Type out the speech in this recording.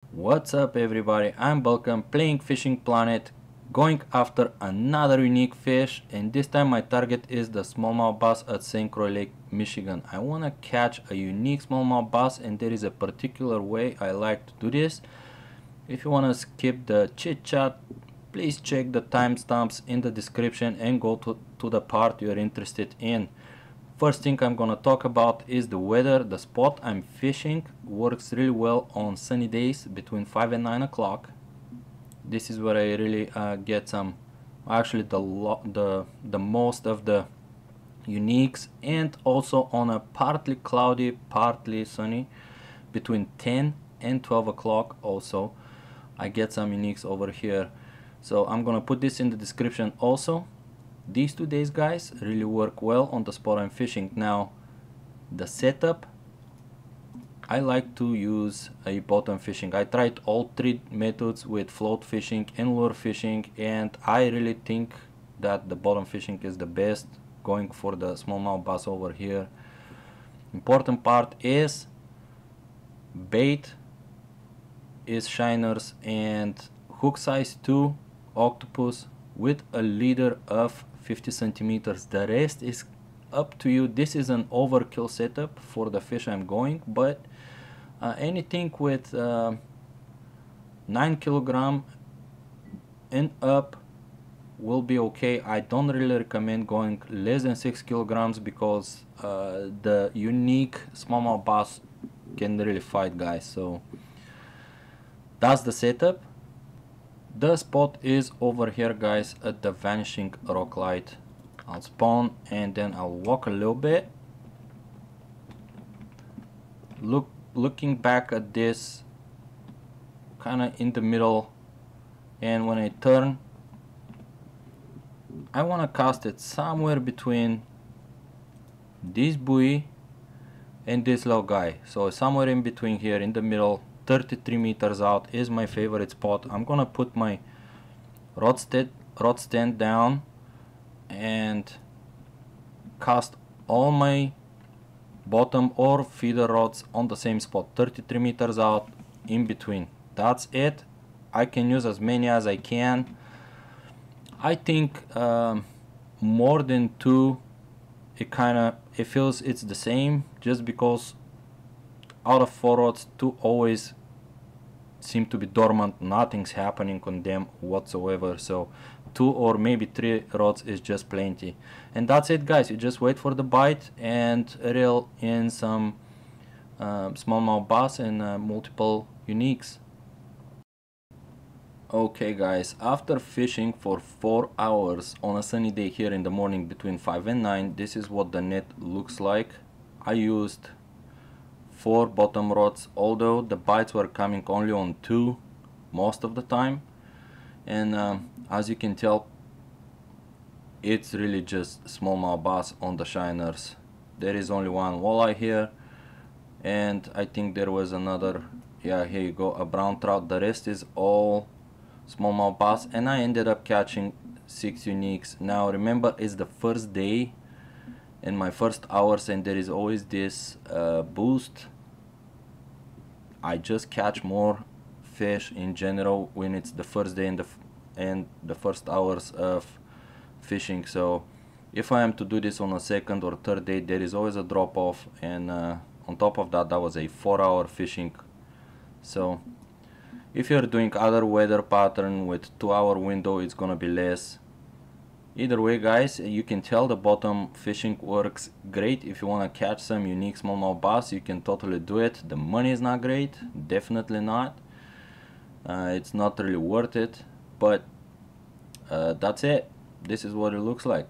What's up everybody, I'm Bulkan playing Fishing Planet, going after another unique fish, and this time my target is the smallmouth bass at Saint Croix Lake, Michigan. I want to catch a unique smallmouth bass, and there is a particular way I like to do this. If you want to skip the chit chat, please check the timestamps in the description and go to the part you're interested in. First thing I'm gonna talk about is the weather. The spot I'm fishing works really well on sunny days between 5 and 9 o'clock. This is where I really get some, actually the most of the uniques, and also on a partly cloudy, partly sunny between 10 and 12 o'clock also I get some uniques over here. So I'm gonna put this in the description also. These 2 days, guys, really work well on the spot I'm fishing. Now, the setup, I like to use a bottom fishing. I tried all 3 methods with float fishing and lure fishing, and I really think that the bottom fishing is the best, going for the smallmouth bass over here. Important part is bait is shiners and hook size 2 octopus with a leader of 50 centimeters. The rest is up to you. This is an overkill setup for the fish I'm going, but anything with 9 kilogram and up will be okay. I don't really recommend going less than 6 kilograms because the unique smallmouth bass can really fight, guys. So that's the setup. The spot is over here, guys, at the vanishing rock light. I'll spawn and then I'll walk a little bit. Looking back at this, kind of in the middle, and when I turn, I want to cast it somewhere between this buoy and this little guy. So somewhere in between here in the middle, 33 meters out is my favorite spot. I'm gonna put my rod stand down and cast all my bottom or feeder rods on the same spot, 33 meters out in between. That's it. I can use as many as I can. I think more than 2, it feels it's the same, just because out of 4 rods, 2 always seem to be dormant. Nothing's happening on them whatsoever. So 2 or maybe 3 rods is just plenty, and that's it, guys. You just wait for the bite and reel in some smallmouth bass and multiple uniques. Okay, guys, after fishing for 4 hours on a sunny day here in the morning between 5 and 9, this is what the net looks like. I used 4 bottom rods, although the bites were coming only on 2 most of the time, and as you can tell, it's really just smallmouth bass on the shiners. There is only one walleye here, and I think there was another, yeah, here you go, a brown trout. The rest is all smallmouth bass, and I ended up catching 6 uniques. Now remember, it's the first day in my first hours, and there is always this boost. I just catch more fish in general when it's the first day and the first hours of fishing. So if I am to do this on a second or third day, there is always a drop off, and on top of that, that was a 4-hour fishing. So if you're doing other weather pattern with 2-hour window, it's gonna be less. Either way, guys, you can tell the bottom fishing works great. If you want to catch some unique smallmouth bass, you can totally do it. The money is not great, definitely not. It's not really worth it, but that's it. This is what it looks like.